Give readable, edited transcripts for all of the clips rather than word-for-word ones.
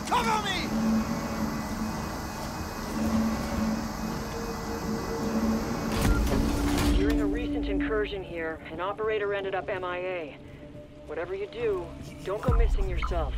Cover me! During a recent incursion here, an operator ended up MIA. Whatever you do, don't go missing yourself.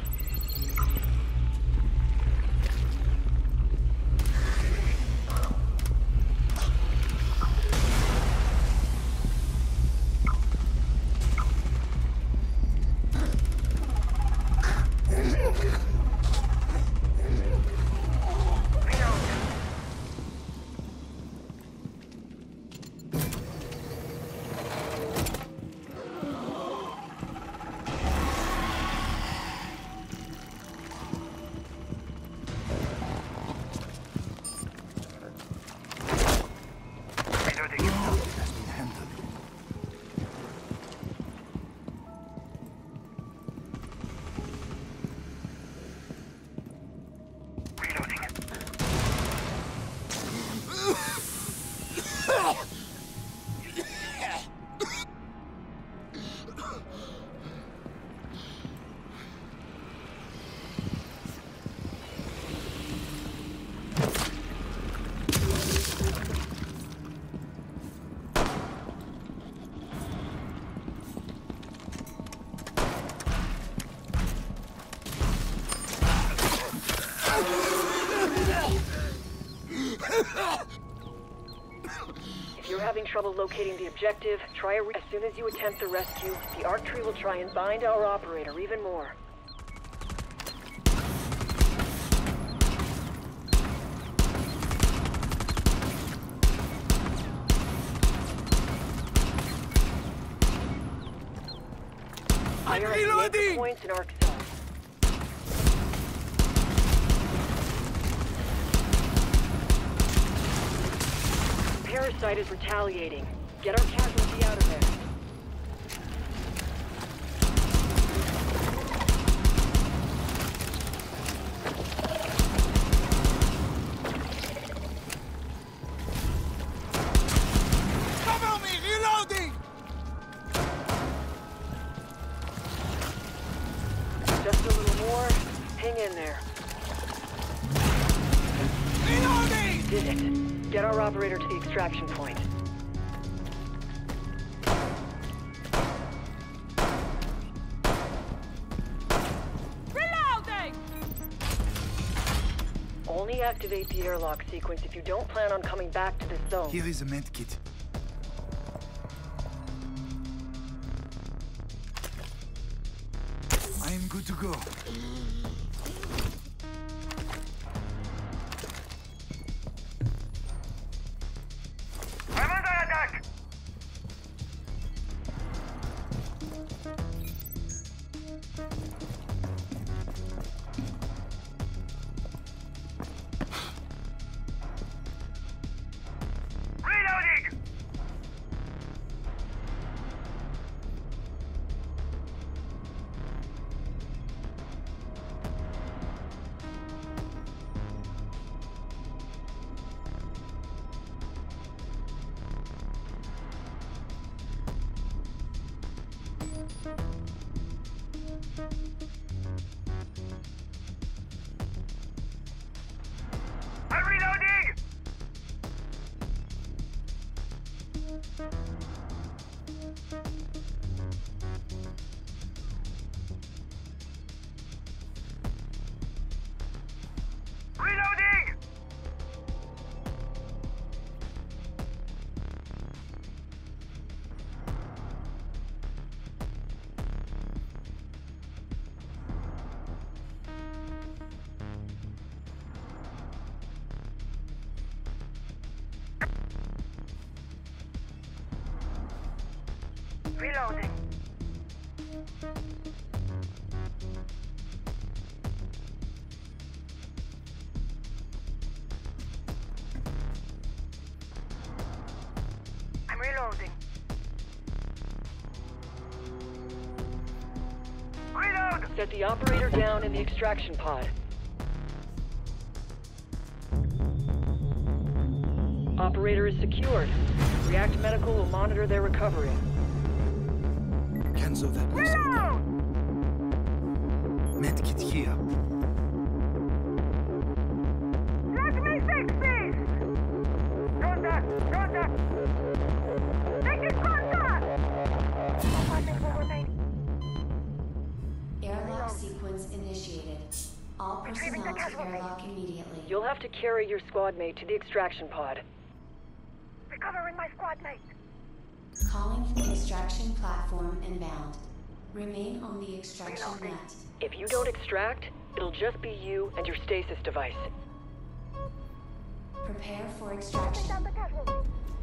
If you're having trouble locating the objective, as soon as you attempt the rescue, the ARC tree will try and bind our operator even more. I'm Fire at the reloading! anchor points in ARC cells. Parasite is retaliating. Get our casualty out of there. Cover me! Reloading! Just a little more. Hang in there. Reloading! Did it. Get our operator to the extraction point. Reloading! Only activate the airlock sequence if you don't plan on coming back to this zone. Here is a medkit. I am good to go. I'm reloading! Reloading! Reloading. I'm reloading. Reload! Set the operator down in the extraction pod. Operator is secured. React Medical will monitor their recovery. Cancel that was Reload! medkit here. sequence initiated. All Retrieving personnel the to casualty. airlock immediately. You'll have to carry your squad mate to the extraction pod. Recovering my squad mate. Calling extraction platform inbound. Remain on the extraction net. If you don't extract, it'll just be you and your stasis device. Prepare for extraction. Down the casualty.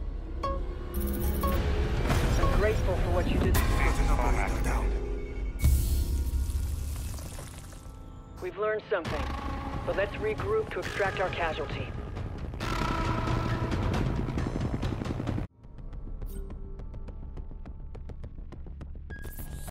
I'm grateful for what you did. Got an operator down. We've learned something, but let's regroup to extract our casualty.